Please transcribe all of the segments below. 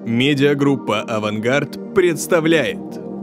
Медиагруппа «Авангард» представляет.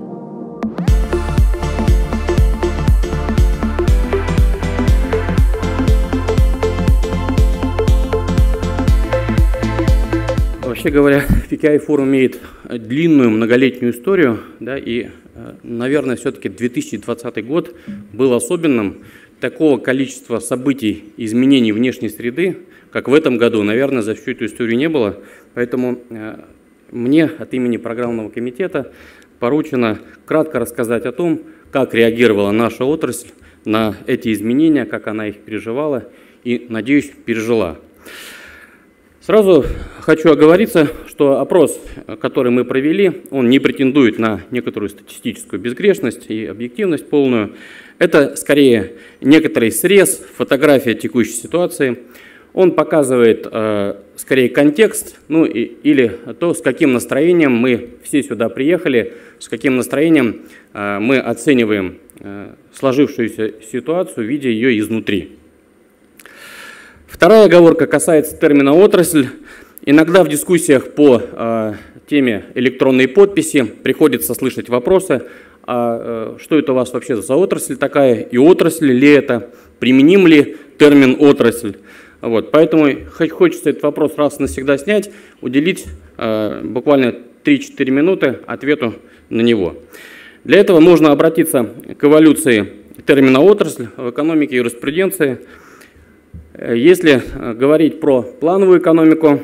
Вообще говоря, PKI форум имеет длинную многолетнюю историю, да, и, наверное, все-таки 2020 год был особенным. Такого количества событий, изменений внешней среды, как в этом году, наверное, за всю эту историю не было. Поэтому мне от имени программного комитета поручено кратко рассказать о том, как реагировала наша отрасль на эти изменения, как она их переживала и, надеюсь, пережила. Сразу хочу оговориться, что опрос, который мы провели, он не претендует на некоторую статистическую безгрешность и объективность полную. Это скорее некоторый срез, фотография текущей ситуации. Он показывает скорее контекст, или то, с каким настроением мы все сюда приехали, с каким настроением мы оцениваем сложившуюся ситуацию, видя ее изнутри. Вторая оговорка касается термина «отрасль». Иногда в дискуссиях по теме электронной подписи приходится слышать вопросы, что это у вас вообще за отрасль такая, и отрасль ли это, применим ли термин «отрасль». Поэтому хочется этот вопрос раз и навсегда снять, уделить буквально 3-4 минуты ответу на него. Для этого можно обратиться к эволюции термина «отрасль» в экономике и юриспруденции. Если говорить про плановую экономику,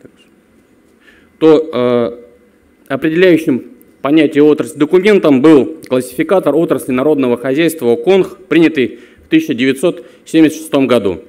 то определяющим понятие отрасль документом был классификатор отрасли народного хозяйства ОКОНХ, принятый в 1976 году.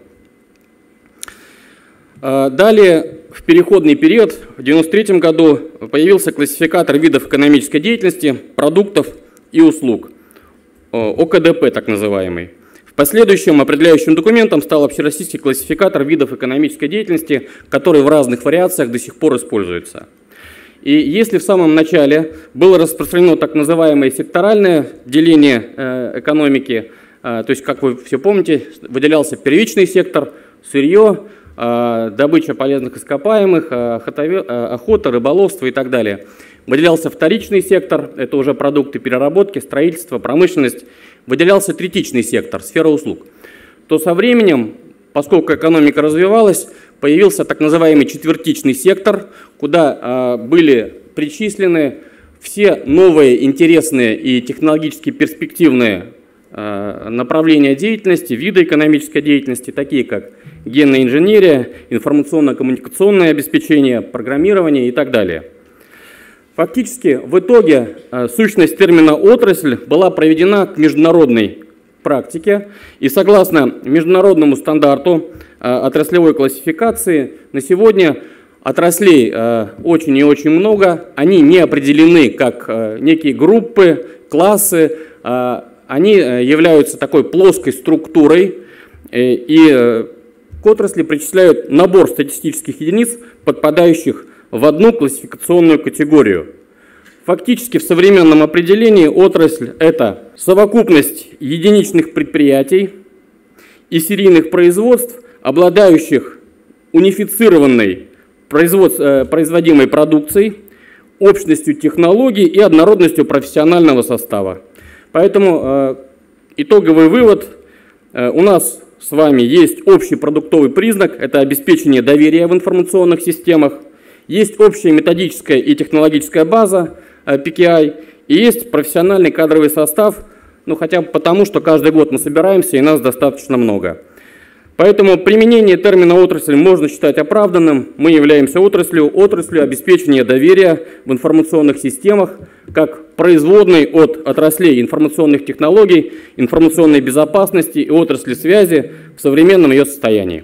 Далее, в переходный период, в 1993 году, появился классификатор видов экономической деятельности, продуктов и услуг, ОКДП так называемый. В последующем определяющим документом стал общероссийский классификатор видов экономической деятельности, который в разных вариациях до сих пор используется. И если в самом начале было распространено так называемое секторальное деление экономики, то есть, как вы все помните, выделялся первичный сектор, сырье, добыча полезных ископаемых, охота, рыболовство и так далее. Выделялся вторичный сектор, это уже продукты переработки, строительство, промышленность. Выделялся третичный сектор, сфера услуг. То со временем, поскольку экономика развивалась, появился так называемый четвертичный сектор, куда были причислены все новые, интересные и технологически перспективные направления деятельности, виды экономической деятельности, такие как генная инженерия, информационно-коммуникационное обеспечение, программирование и так далее. Фактически, в итоге сущность термина «отрасль» была проведена к международной практике, и согласно международному стандарту отраслевой классификации на сегодня отраслей очень и очень много, они не определены как некие группы, классы, они являются такой плоской структурой, и к отрасли причисляют набор статистических единиц, подпадающих в одну классификационную категорию. Фактически в современном определении отрасль – это совокупность единичных предприятий и серийных производств, обладающих унифицированной производимой продукцией, общностью технологий и однородностью профессионального состава. Поэтому итоговый вывод: у нас с вами есть общий продуктовый признак – это обеспечение доверия в информационных системах, есть общая методическая и технологическая база PKI, и есть профессиональный кадровый состав, хотя бы потому, что каждый год мы собираемся, и нас достаточно много. Поэтому применение термина «отрасль» можно считать оправданным. Мы являемся отраслью обеспечения доверия в информационных системах, как производной от отраслей информационных технологий, информационной безопасности и отрасли связи в современном ее состоянии.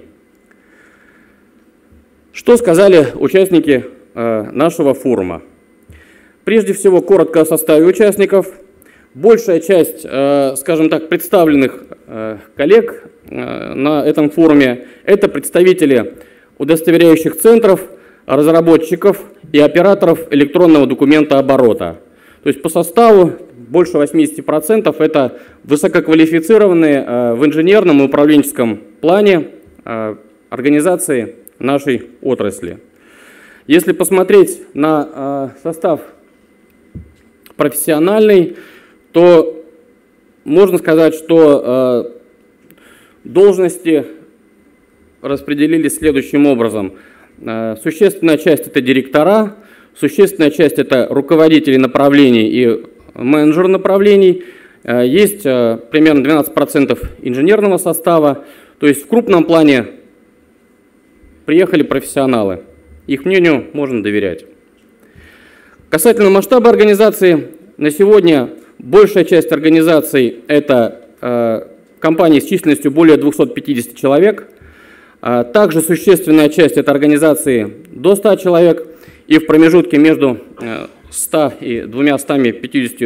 Что сказали участники нашего форума? Прежде всего, коротко о составе участников. Большая часть, скажем так, представленных коллег на этом форуме – это представители удостоверяющих центров, разработчиков и операторов электронного документооборота. То есть по составу больше 80% это высококвалифицированные в инженерном и управленческом плане организации нашей отрасли. Если посмотреть на состав профессиональный, то можно сказать, что должности распределились следующим образом. Существенная часть – это директора, существенная часть – это руководители направлений и менеджеры направлений. Есть примерно 12% инженерного состава, то есть в крупном плане приехали профессионалы. Их мнению можно доверять. Касательно масштаба организации, на сегодня большая часть организаций – это компании с численностью более 250 человек. Также существенная часть – это организации до 100 человек, и в промежутке между 100 и 250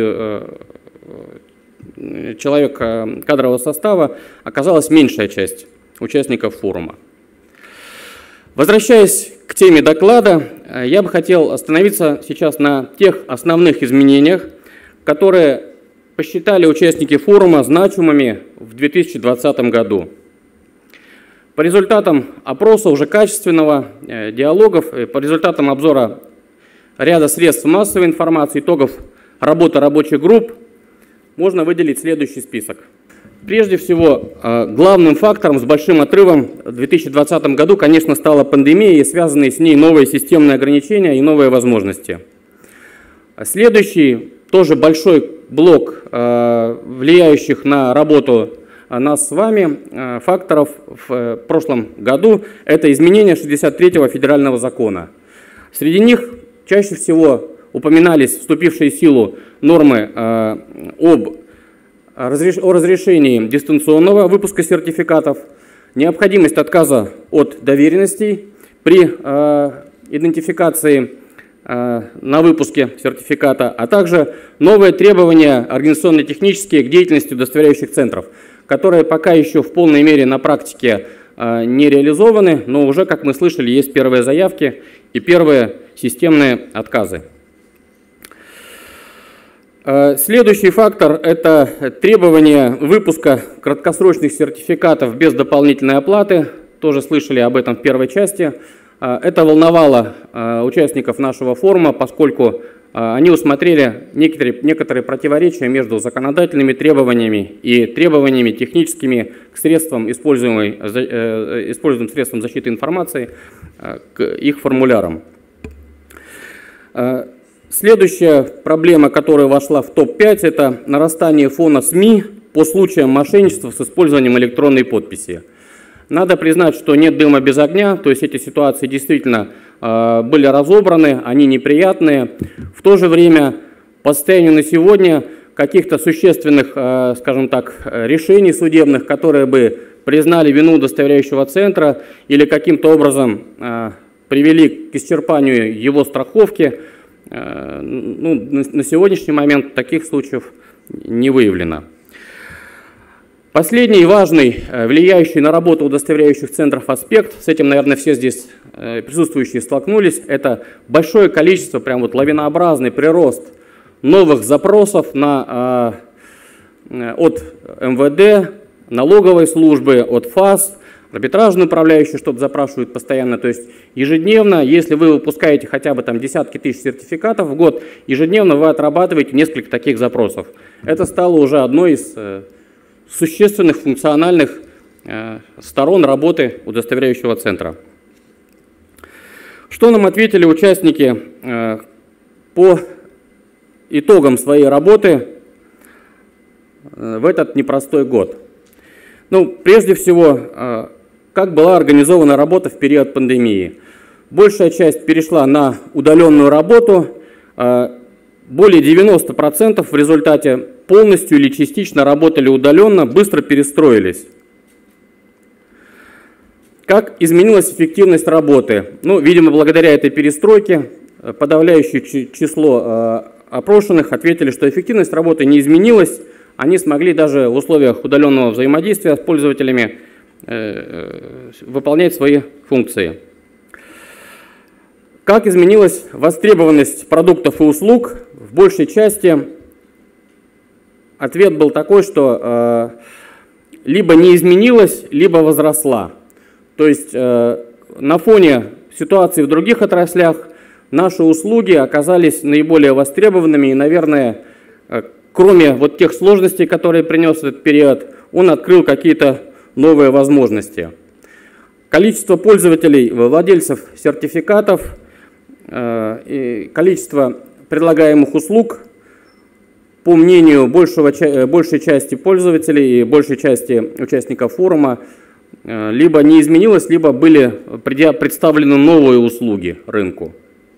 человек кадрового состава оказалась меньшая часть участников форума. Возвращаясь к теме доклада, я бы хотел остановиться сейчас на тех основных изменениях, которые посчитали участники форума значимыми в 2020 году. По результатам опроса уже качественного, диалогов, по результатам обзора ряда средств массовой информации, итогов работы рабочих групп, можно выделить следующий список. Прежде всего, главным фактором с большим отрывом в 2020 году, конечно, стала пандемия и связанные с ней новые системные ограничения и новые возможности. Следующий, тоже большой блок влияющих на работу нас с вами факторов в прошлом году – это изменение 63-го федерального закона. Среди них чаще всего упоминались вступившие в силу нормы о разрешении дистанционного выпуска сертификатов, необходимость отказа от доверенностей при идентификации на выпуске сертификата, а также новые требования организационно-технические к деятельности удостоверяющих центров, которые пока еще в полной мере на практике не реализованы, но уже, как мы слышали, есть первые заявки и первые системные отказы. Следующий фактор – это требование выпуска краткосрочных сертификатов без дополнительной оплаты. Тоже слышали об этом в первой части. Это волновало участников нашего форума, поскольку они усмотрели некоторые противоречия между законодательными требованиями и требованиями техническими к средствам, используемым средствам защиты информации, к их формулярам. Следующая проблема, которая вошла в топ-5, это нарастание фона СМИ по случаям мошенничества с использованием электронной подписи. Надо признать, что нет дыма без огня, то есть эти ситуации действительно были разобраны, они неприятные. В то же время по состоянию на сегодня каких-то существенных, скажем так, решений судебных, которые бы признали вину удостоверяющего центра или каким-то образом привели к исчерпанию его страховки, на сегодняшний момент таких случаев не выявлено. Последний важный, влияющий на работу удостоверяющих центров аспект, с этим, наверное, все здесь присутствующие столкнулись, это большое количество, прям вот лавинообразный прирост новых запросов от МВД, налоговой службы, от ФАС, арбитражные управляющие что-то запрашивают постоянно, то есть ежедневно, если вы выпускаете хотя бы там десятки тысяч сертификатов в год, ежедневно вы отрабатываете несколько таких запросов. Это стало уже одной из существенных функциональных сторон работы удостоверяющего центра. Что нам ответили участники по итогам своей работы в этот непростой год? Прежде всего, как была организована работа в период пандемии. Большая часть перешла на удаленную работу, более 90% в результате полностью или частично работали удаленно, быстро перестроились. Как изменилась эффективность работы? Видимо, благодаря этой перестройке подавляющее число опрошенных ответили, что эффективность работы не изменилась, они смогли даже в условиях удаленного взаимодействия с пользователями выполнять свои функции. Как изменилась востребованность продуктов и услуг? В большей части ответ был такой, что либо не изменилась, либо возросла. То есть на фоне ситуации в других отраслях наши услуги оказались наиболее востребованными, и, наверное, кроме вот тех сложностей, которые принес этот период, он открыл какие-то новые возможности. Количество пользователей, владельцев сертификатов, и количество предлагаемых услуг, по мнению большей части пользователей и большей части участников форума, либо не изменилось, либо были представлены новые услуги рынку.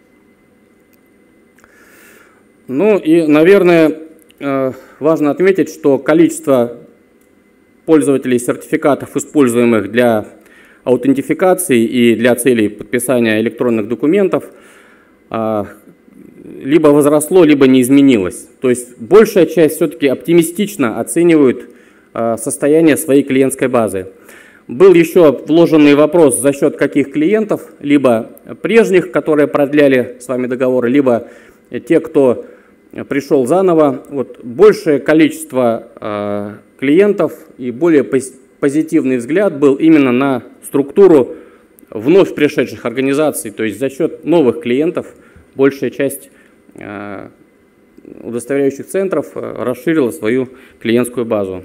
Ну и, наверное, важно отметить, что количество пользователей сертификатов, используемых для аутентификации и для целей подписания электронных документов, либо возросло, либо не изменилось. То есть большая часть все-таки оптимистично оценивают состояние своей клиентской базы. Был еще вложенный вопрос, за счет каких клиентов, либо прежних, которые продляли с вами договоры, либо те, кто пришел заново. Вот большее количество клиентов и более позитивный взгляд был именно на структуру вновь пришедших организаций, то есть за счет новых клиентов большая часть удостоверяющих центров расширила свою клиентскую базу.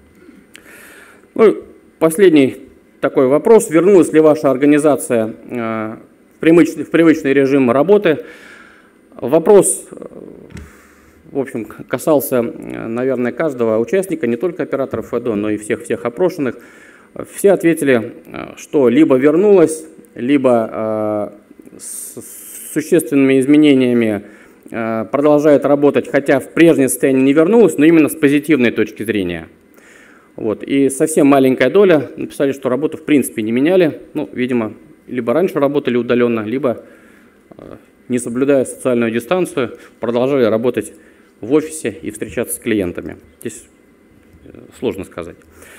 Ну, последний такой вопрос. Вернулась ли ваша организация в привычный режим работы? Вопрос, в общем, касался, наверное, каждого участника, не только операторов ВДО, но и всех опрошенных. Все ответили, что либо вернулась, либо с существенными изменениями продолжает работать, хотя в прежнее состояние не вернулась, но именно с позитивной точки зрения. Вот. И совсем маленькая доля написали, что работу в принципе не меняли. Ну, видимо, либо раньше работали удаленно, либо, не соблюдая социальную дистанцию, продолжали работать в офисе и встречаться с клиентами. Здесь сложно сказать.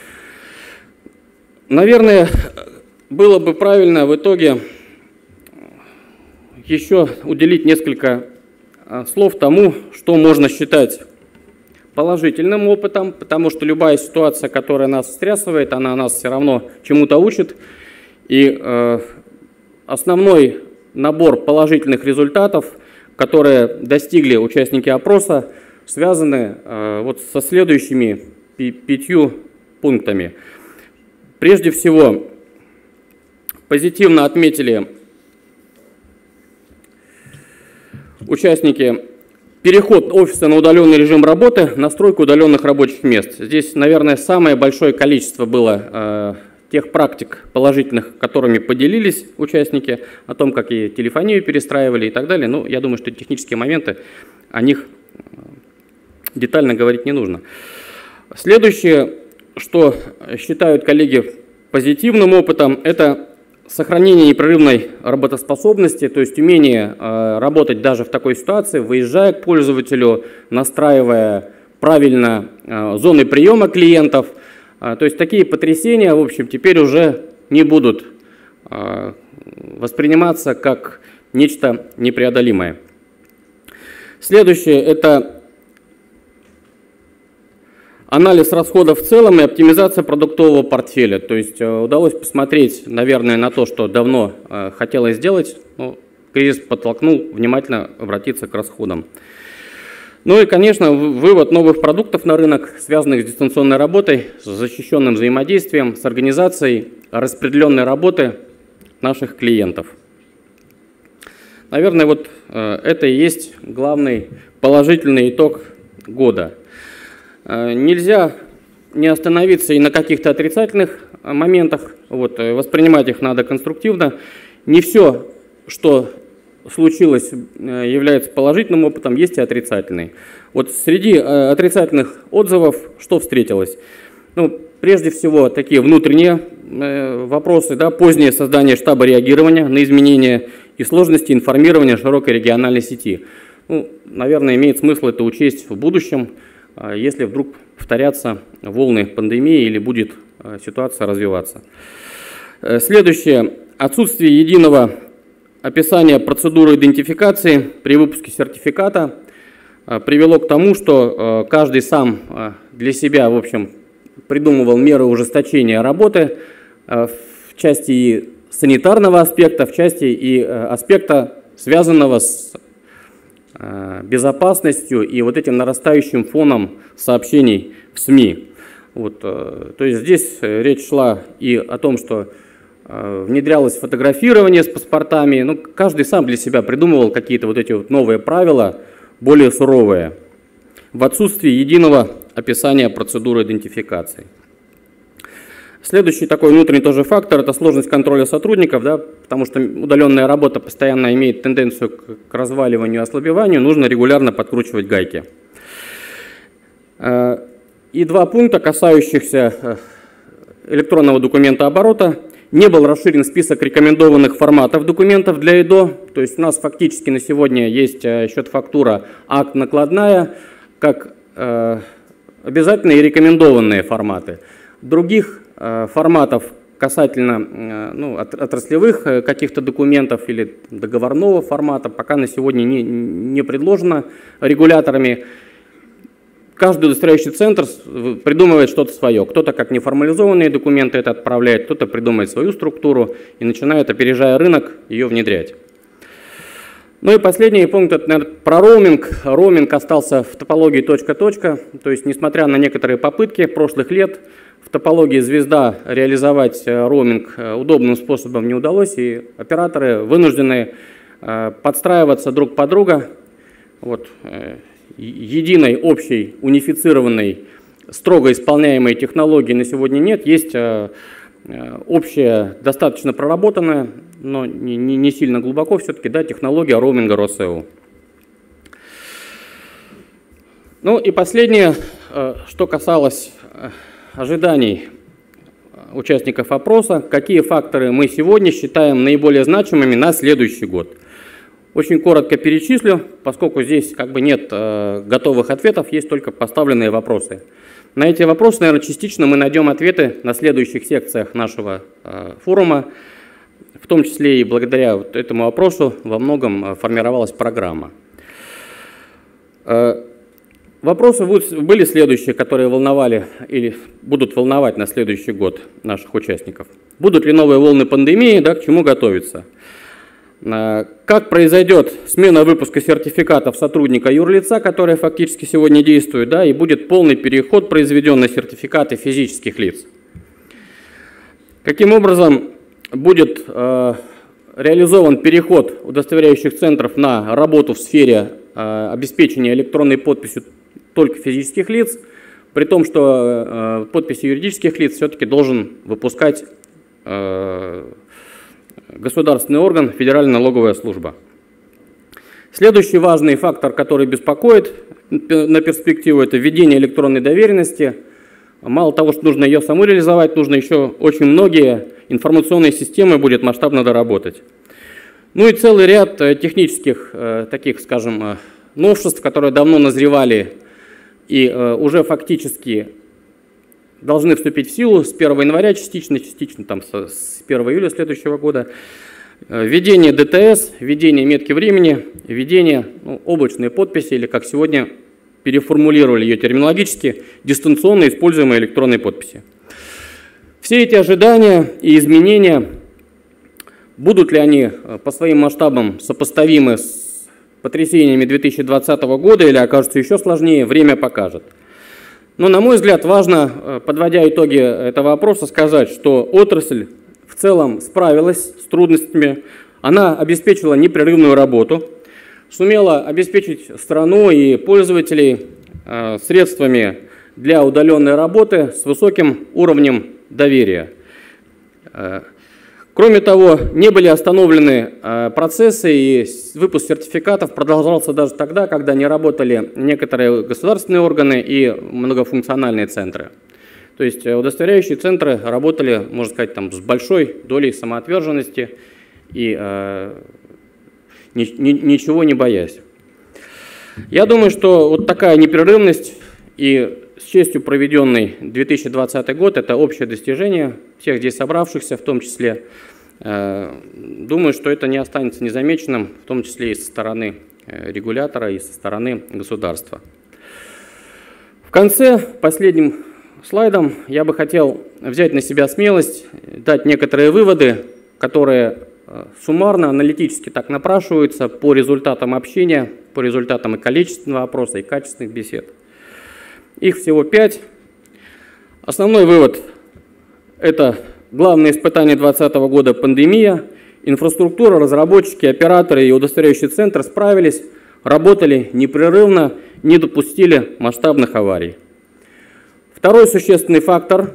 Наверное, было бы правильно в итоге еще уделить несколько слов тому, что можно считать положительным опытом, потому что любая ситуация, которая нас встрясывает, она нас все равно чему-то учит. И основной набор положительных результатов, которые достигли участники опроса, связаны вот со следующими 5 пунктами. Прежде всего, позитивно отметили участники переход офиса на удаленный режим работы, настройку удаленных рабочих мест. Здесь, наверное, самое большое количество было тех практик положительных, которыми поделились участники, о том, как и телефонию перестраивали и так далее. Но я думаю, что технические моменты, о них детально говорить не нужно. Следующее, что считают коллеги позитивным опытом, это сохранение непрерывной работоспособности, то есть умение работать даже в такой ситуации, выезжая к пользователю, настраивая правильно зоны приема клиентов. То есть такие потрясения, в общем, теперь уже не будут восприниматься как нечто непреодолимое. Следующее – это анализ расходов в целом и оптимизация продуктового портфеля. То есть удалось посмотреть, наверное, на то, что давно хотелось сделать, но кризис подтолкнул внимательно обратиться к расходам. Ну и, конечно, вывод новых продуктов на рынок, связанных с дистанционной работой, с защищенным взаимодействием, с организацией распределенной работы наших клиентов. Наверное, вот это и есть главный положительный итог года. Нельзя не остановиться и на каких-то отрицательных моментах, вот, воспринимать их надо конструктивно. Не все, что случилось, является положительным опытом, есть и отрицательный. Вот среди отрицательных отзывов что встретилось? Ну, прежде всего, такие внутренние вопросы, да, позднее создание штаба реагирования на изменения и сложности информирования широкой региональной сети. Ну, наверное, имеет смысл это учесть в будущем, если вдруг повторятся волны пандемии или будет ситуация развиваться. Следующее. Отсутствие единого описания процедуры идентификации при выпуске сертификата привело к тому, что каждый сам для себя, в общем, придумывал меры ужесточения работы в части и санитарного аспекта, в части и аспекта связанного с безопасностью и вот этим нарастающим фоном сообщений в СМИ. Вот, то есть здесь речь шла и о том, что внедрялось фотографирование с паспортами. Ну, каждый сам для себя придумывал какие-то вот эти вот новые правила, более суровые, в отсутствии единого описания процедуры идентификации. Следующий такой внутренний тоже фактор – это сложность контроля сотрудников, да, потому что удаленная работа постоянно имеет тенденцию к разваливанию и ослабеванию, нужно регулярно подкручивать гайки. И два пункта, касающихся электронного документа оборота. Не был расширен список рекомендованных форматов документов для ИДО, то есть у нас фактически на сегодня есть счет-фактура, акт, накладная, как обязательные и рекомендованные форматы. Других форматов касательно отраслевых каких-то документов или договорного формата пока на сегодня не предложено регуляторами. Каждый удостоверяющий центр придумывает что-то свое. Кто-то как неформализованные документы это отправляет, кто-то придумает свою структуру и начинает, опережая рынок, ее внедрять. Ну и последний пункт, это, наверное, про роуминг. Роуминг остался в топологии точка-точка, то есть несмотря на некоторые попытки прошлых лет, в топологии «Звезда» реализовать роуминг удобным способом не удалось, и операторы вынуждены подстраиваться друг под друга. Вот, единой, общей, унифицированной, строго исполняемой технологии на сегодня нет. Есть общая, достаточно проработанная, но не сильно глубоко все-таки, да, технология роуминга РосЭУ. Ну и последнее, что касалось ожиданий участников опроса, какие факторы мы сегодня считаем наиболее значимыми на следующий год. Очень коротко перечислю, поскольку здесь как бы нет готовых ответов, есть только поставленные вопросы. На эти вопросы, наверное, частично мы найдем ответы на следующих секциях нашего форума, в том числе и благодаря вот этому вопросу во многом формировалась программа. Вопросы были следующие, которые волновали или будут волновать на следующий год наших участников. Будут ли новые волны пандемии, да, к чему готовиться? Как произойдет смена выпуска сертификатов сотрудника юрлица, которая фактически сегодня действует, да, и будет полный переход произведен на сертификаты физических лиц? Каким образом будет реализован переход удостоверяющих центров на работу в сфере обеспечения электронной подписью только физических лиц, при том, что подписи юридических лиц все-таки должен выпускать государственный орган, Федеральная налоговая служба. Следующий важный фактор, который беспокоит на перспективу, это введение электронной доверенности. Мало того, что нужно ее саму реализовать, нужно еще очень многие информационные системы будет масштабно доработать. Ну и целый ряд технических таких, скажем, новшеств, которые давно назревали и уже фактически должны вступить в силу с 1 января, частично там, с 1 июля следующего года. Введение ДТС, введение метки времени, введение облачной подписи, или как сегодня переформулировали ее терминологически, дистанционно используемой электронной подписи. Все эти ожидания и изменения, будут ли они по своим масштабам сопоставимы с потрясениями 2020 года или окажутся еще сложнее, время покажет. Но, на мой взгляд, важно, подводя итоги этого вопроса, сказать, что отрасль в целом справилась с трудностями, она обеспечила непрерывную работу, сумела обеспечить страну и пользователей средствами для удаленной работы с высоким уровнем доверия. Кроме того, не были остановлены процессы, и выпуск сертификатов продолжался даже тогда, когда не работали некоторые государственные органы и многофункциональные центры. То есть удостоверяющие центры работали, можно сказать, там, с большой долей самоотверженности и ничего не боясь. Я думаю, что вот такая непрерывность и с честью проведенный 2020 год – это общее достижение всех здесь собравшихся, в том числе. Думаю, что это не останется незамеченным, в том числе и со стороны регулятора, и со стороны государства. В конце, последним слайдом, я бы хотел взять на себя смелость, дать некоторые выводы, которые суммарно, аналитически так напрашиваются по результатам общения, по результатам и количественного опроса, и качественных бесед. Их всего 5. Основной вывод – это главное испытание 2020 года – пандемия. Инфраструктура, разработчики, операторы и удостоверяющий центр справились, работали непрерывно, не допустили масштабных аварий. Второй существенный фактор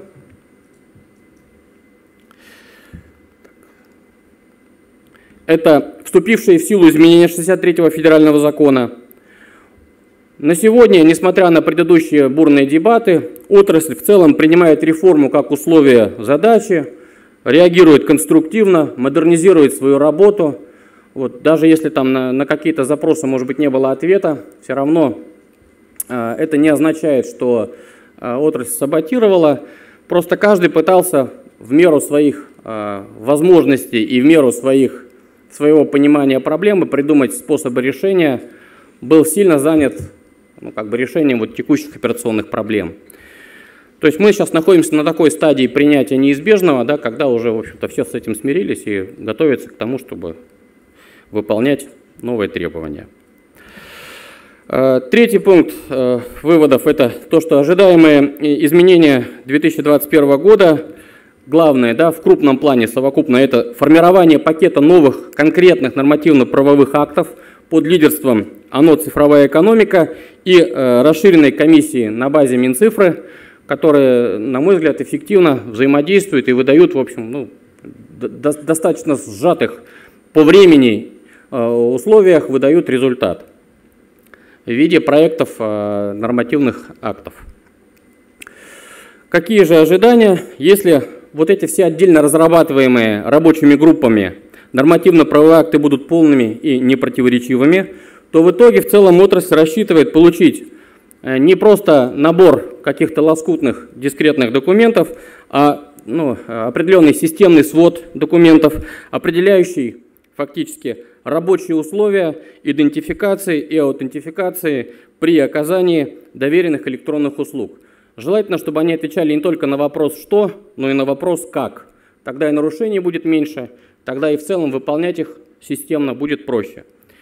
– это вступившие в силу изменения 63-го федерального закона. На сегодня, несмотря на предыдущие бурные дебаты, отрасль в целом принимает реформу как условие задачи, реагирует конструктивно, модернизирует свою работу. Вот, даже если там на какие-то запросы, может быть, не было ответа, все равно это не означает, что отрасль саботировала. Просто каждый пытался в меру своих возможностей и в меру своего понимания проблемы придумать способы решения, был сильно занят решением вот текущих операционных проблем. То есть мы сейчас находимся на такой стадии принятия неизбежного, да, когда уже, в общем-то, все с этим смирились и готовятся к тому, чтобы выполнять новые требования. Третий пункт выводов – это то, что ожидаемые изменения 2021 года, главное, да, в крупном плане совокупно, это формирование пакета новых конкретных нормативно-правовых актов под лидерством ОНО «Цифровая экономика» и расширенной комиссии на базе Минцифры, которые, на мой взгляд, эффективно взаимодействуют и выдают, в общем, достаточно сжатых по времени условиях выдают результат в виде проектов нормативных актов. Какие же ожидания, если вот эти все отдельно разрабатываемые рабочими группами нормативно-правовые акты будут полными и непротиворечивыми, то в итоге в целом отрасль рассчитывает получить не просто набор каких-то лоскутных дискретных документов, а определенный системный свод документов, определяющий фактически рабочие условия идентификации и аутентификации при оказании доверенных электронных услуг. Желательно, чтобы они отвечали не только на вопрос «что», но и на вопрос «как». Тогда и нарушений будет меньше, тогда и в целом выполнять их системно будет проще.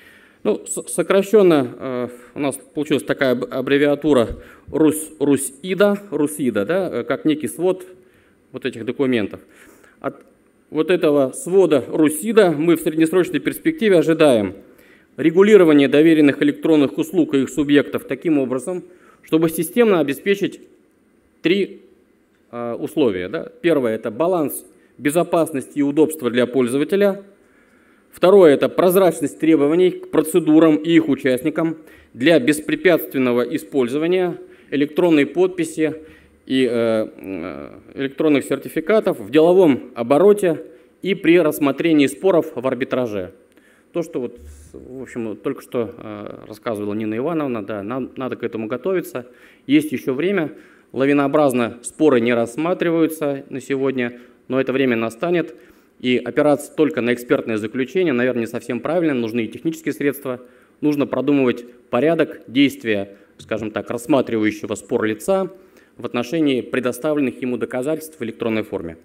Сокращенно у нас получилась такая аббревиатура РУСИДА, да, как некий свод вот этих документов. От вот этого свода РУСИДА мы в среднесрочной перспективе ожидаем регулирование доверенных электронных услуг и их субъектов таким образом, чтобы системно обеспечить 3 условия. Да. Первое – это баланс безопасности и удобства для пользователя. Второе – это прозрачность требований к процедурам и их участникам для беспрепятственного использования электронной подписи и электронных сертификатов в деловом обороте и при рассмотрении споров в арбитраже. То, что вот, в общем, только что рассказывала Нина Ивановна, да, надо к этому готовиться. Есть еще время, лавинообразно споры не рассматриваются на сегодня, но это время настанет. И опираться только на экспертное заключение, наверное, не совсем правильно, нужны и технические средства, нужно продумывать порядок действия, скажем так, рассматривающего спор лица в отношении предоставленных ему доказательств в электронной форме.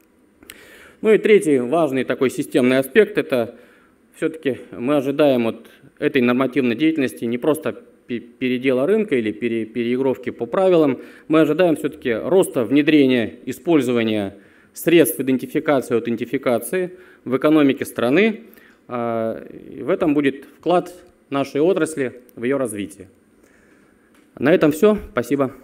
И третий важный такой системный аспект – это все-таки мы ожидаем от этой нормативной деятельности не просто передела рынка или переигровки по правилам, мы ожидаем все-таки роста внедрения, использования средств идентификации и аутентификации в экономике страны. В этом будет вклад нашей отрасли в ее развитие. На этом все. Спасибо.